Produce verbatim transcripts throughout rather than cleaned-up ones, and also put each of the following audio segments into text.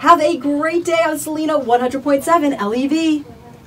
Have a great day on Selena one hundred point seven L E V.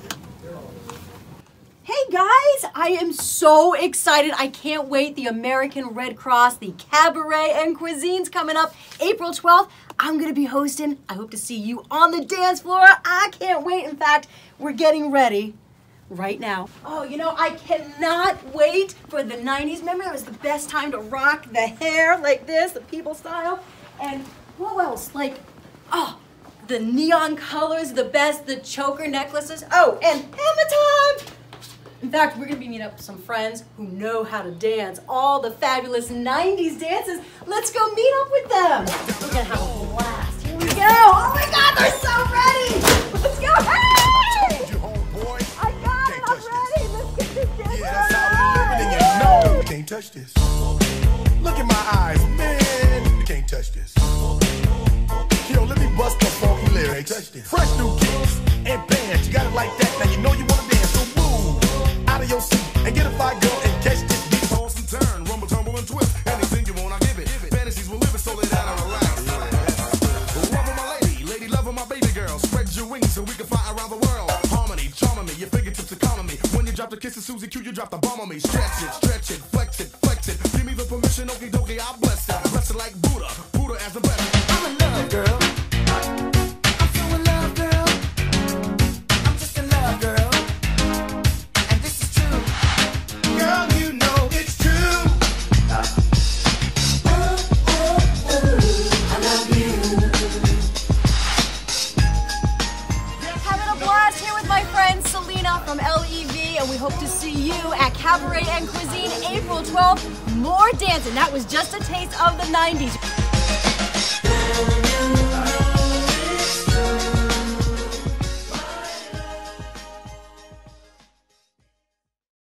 Hey guys, I am so excited. I can't wait. The American Red Cross, the Cabaret and Cuisine's coming up April twelfth. I'm going to be hosting. I hope to see you on the dance floor. I can't wait. In fact, we're getting ready right now. Oh, you know, I cannot wait for the nineties. Remember, that was the best time to rock the hair like this, the people style. And what else? Like, oh, the neon colors, the best, the choker necklaces. Oh, and hammer time! In fact, we're gonna be meeting up with some friends who know how to dance, all the fabulous nineties dances. Let's go meet up with them. We're gonna have a blast. Here we go. Oh my God, they're so ready. Let's go. Hey! I got it, I'm ready. Let's get this dance yeah, that's how we living, and you know you can't touch this. Look in my eyes, man, you can't touch this. Yo, let me bust the funky lyrics. Fresh new kicks and bands, you got it like that. Now you know you wanna dance, so move out of your seat and get a fire girl and catch this beat. Toss and turn, rumble, tumble, and twist. Anything you want, I give it. Fantasies will live it, so lay down and relax. Loving my lady, lady loving my baby girl. Spread your wings so we can fly around the world. Harmony, charming me, your fingertips are calling me. When you drop the kiss of Susie Q, you drop the bomb on me. Stretch it, stretch it, flex it, flex it. Give me the permission, okie dokie, I'll bless it. Bless it like Buddha, Buddha as the best. I'm in love, girl. I'm so in love, girl. I'm just in love, girl. And this is true. Girl, you know it's true. Uh. Oh, oh, oh, I love you. Having a blast here with my friend Selena from L E V, and we hope to see you at Cabaret and Cuisine April twelfth. More dancing. That was just a taste of the nineties.